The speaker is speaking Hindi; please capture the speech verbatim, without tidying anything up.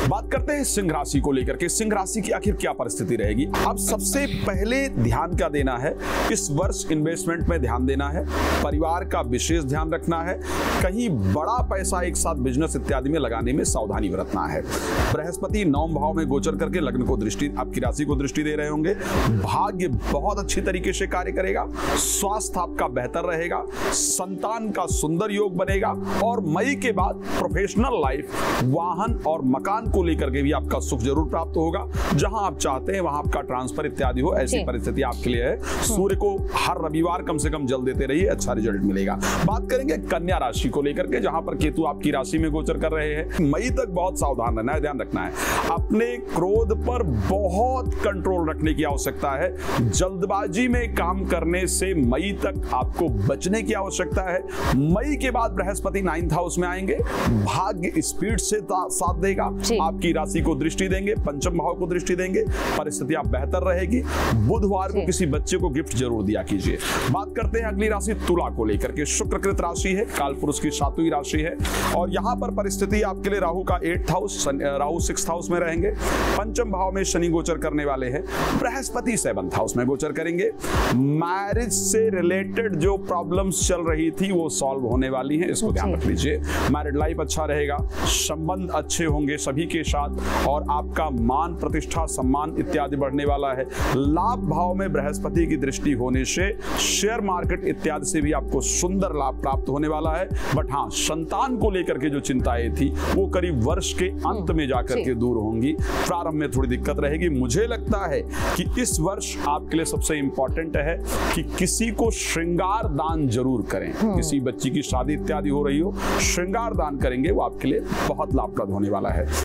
बात करते हैं सिंह राशि को लेकर के। सिंह राशि की आखिर क्या परिस्थिति रहेगी? अब सबसे पहले ध्यान क्या देना है, इस वर्ष इन्वेस्टमेंट में ध्यान देना है, परिवार का विशेष ध्यान रखना है, कहीं बड़ा पैसा एक साथ बिजनेस इत्यादि में लगाने में सावधानी बरतना है। बृहस्पति नवम भाव में गोचर करके लग्न को दृष्टि, आपकी राशि को दृष्टि दे रहे होंगे। भाग्य बहुत अच्छी तरीके से कार्य करेगा, स्वास्थ्य आपका बेहतर रहेगा, संतान का सुंदर योग बनेगा और मई के बाद प्रोफेशनल लाइफ, वाहन और मकान को लेकर के भी आपका सुख जरूर प्राप्त होगा। जहां आप चाहते हैं वहां आपका ट्रांसफर इत्यादि हो, ऐसी परिस्थिति आपके लिए है। सूर्य को हर रविवार कम से कम जल देते रहिए, अच्छा रिजल्ट मिलेगा। बात करेंगे कन्या राशि को लेकर के, जहां पर केतु आपकी राशि में गोचर कर रहे हैं। मई तक बहुत सावधान रहना है, ध्यान रखना है। अपने क्रोध पर बहुत कंट्रोल रखने की आवश्यकता है। जल्दबाजी में काम करने से मई तक आपको बचने की आवश्यकता है। मई के बाद बृहस्पति नाइन्थ हाउस में आएंगे, भाग्य स्पीड से साथ देगा, आपकी राशि को दृष्टि देंगे, पंचम भाव को दृष्टि देंगे, परिस्थितियां बेहतर रहेगी। बुधवार को किसी बच्चे को गिफ्ट जरूर दिया कीजिए। बात करते हैं अगली राशि तुला को लेकर के। शुक्रकृत राशि है, कालपुरुष की सातवीं राशि है और यहां पर परिस्थिति आपके लिए राहु का eighth house, Rahu sixth house में रहेंगे। पंचम भाव में शनि गोचर करने वाले हैं, बृहस्पति सेवंथ हाउस में गोचर करेंगे। मैरिज से रिलेटेड जो प्रॉब्लम्स चल रही थी वो सॉल्व होने वाली हैं, इसको ध्यान रख लीजिए। मैरिड लाइफ अच्छा रहेगा, संबंध अच्छे होंगे सभी के साथ और आपका मान प्रतिष्ठा सम्मान इत्यादि बढ़ने वाला है। लाभ भाव में बृहस्पति की दृष्टि होने से शेयर मार्केट इत्यादि से भी आपको सुंदर लाभ प्राप्त होने वाला है। बट हाँ, संतान को लेकर के जो चिंताएं थी वो करीब वर्ष के अंत में जाकर के दूर होंगी। प्रारंभ में थोड़ी दिक्कत रहेगी। मुझे लगता है कि इस वर्ष आपके लिए सबसे इंपॉर्टेंट है कि किसी को श्रृंगार दान जरूर करें। किसी बच्ची की शादी इत्यादि हो रही हो, श्रृंगार दान करेंगे, वो आपके लिए बहुत लाभप्रद होने वाला है।